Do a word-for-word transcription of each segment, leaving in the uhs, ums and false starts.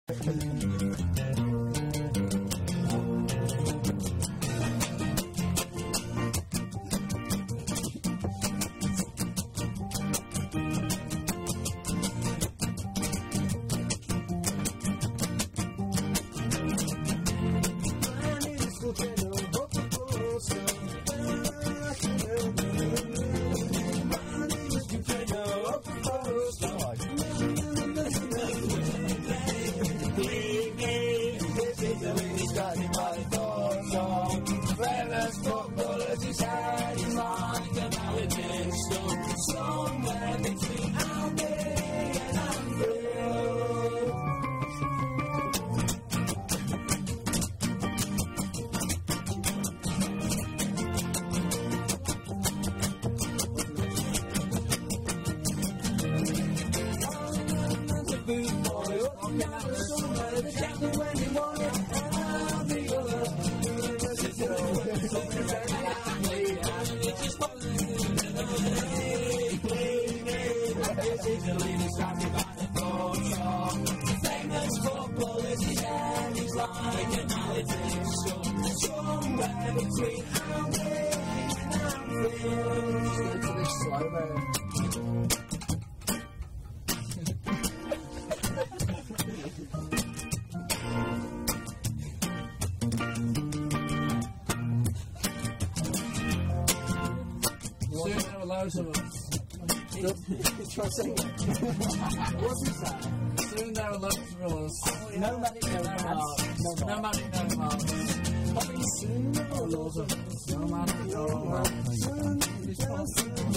Try singing. What's this at? Soon there are loads of rules. No magic, no maths. No magic, no maths. Coming soon, Oh, loads of rules. No magic, no maths. Soon there are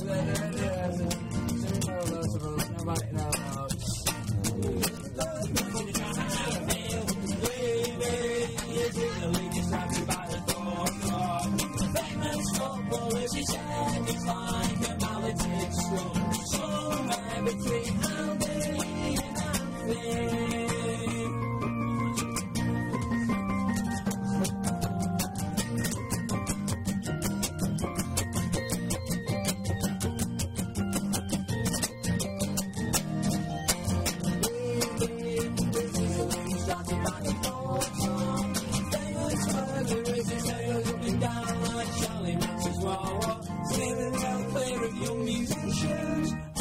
loads of rules. No magic, no maths. Between how they and how they down like Charlie Max's Wall, steering well clear of young musicians.